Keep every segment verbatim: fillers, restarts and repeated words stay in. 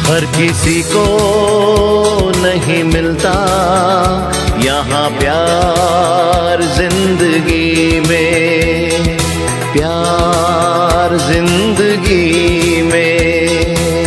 हर किसी को नहीं मिलता यहाँ प्यार जिंदगी में, प्यार जिंदगी में।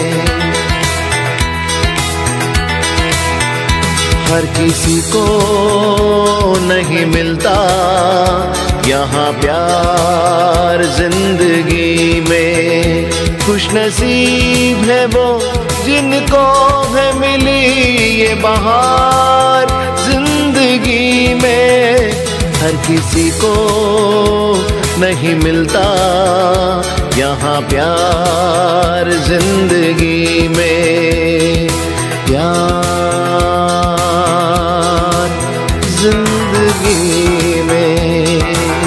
हर किसी को नहीं मिलता यहाँ प्यार जिंदगी में। खुशनसीब है वो जिनको है मिली ये बहार जिंदगी में। हर किसी को नहीं मिलता यहाँ प्यार जिंदगी में, प्यार जिंदगी में।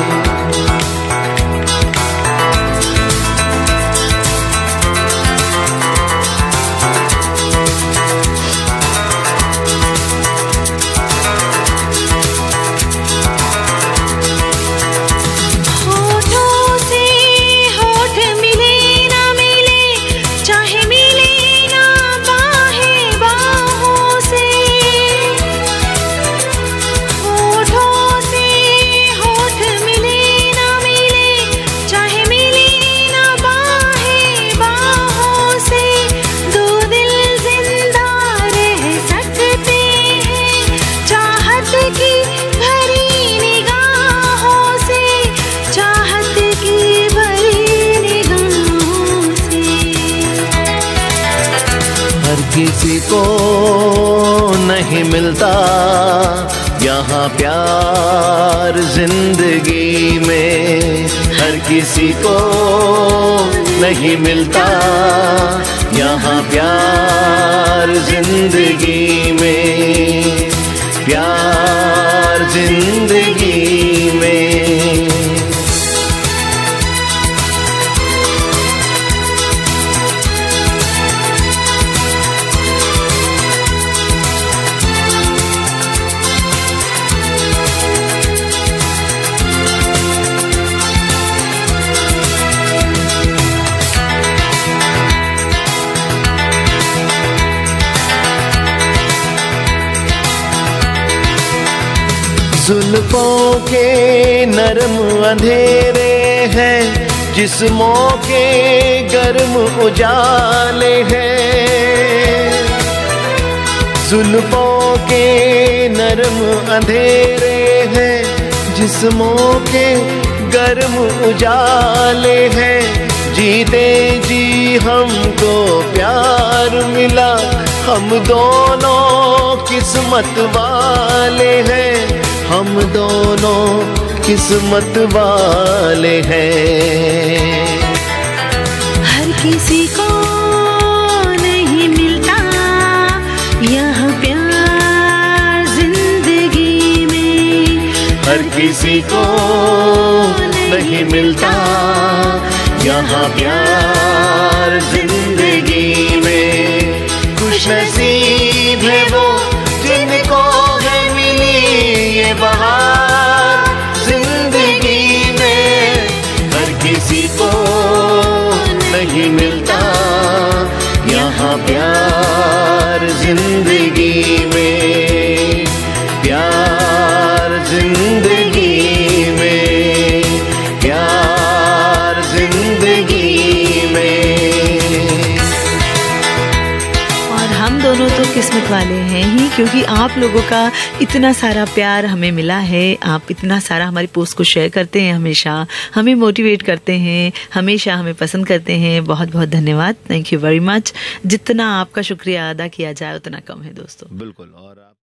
किसी को नहीं मिलता यहाँ प्यार जिंदगी में। हर किसी को नहीं मिलता यहाँ प्यार जिंदगी में, प्यार जिंदगी में। जुल्फों के नरम अंधेरे हैं, जिस्मों के गर्म उजाले हैं। जुल्फों के नरम अंधेरे हैं, जिस्मों के गर्म उजाले हैं। जीते जी हमको प्यार मिला, हम दोनों किस्मत वाले हैं, हम दोनों किस्मत वाले हैं। हर किसी को नहीं मिलता यह प्यार जिंदगी में। हर किसी को नहीं मिलता यहाँ प्यार जिंदगी में। खुशनसीब है वो जिनको है मिली ये बहार जिंदगी में। हर किसी को नहीं मिलता यहाँ प्यार जिंदगी में, प्यार जिंदगी में, प्यार जिंदगी में। और हम दोनों तो किस्मत वाले हैं ही, क्योंकि आप लोगों का इतना सारा प्यार हमें मिला है। आप इतना सारा हमारी पोस्ट को शेयर करते हैं, हमेशा हमें मोटिवेट करते हैं, हमेशा हमें पसंद करते हैं। बहुत बहुत धन्यवाद, थैंक यू वेरी मच। जितना आपका शुक्रिया अदा किया जाए उतना कम है दोस्तों। बिल्कुल। और आप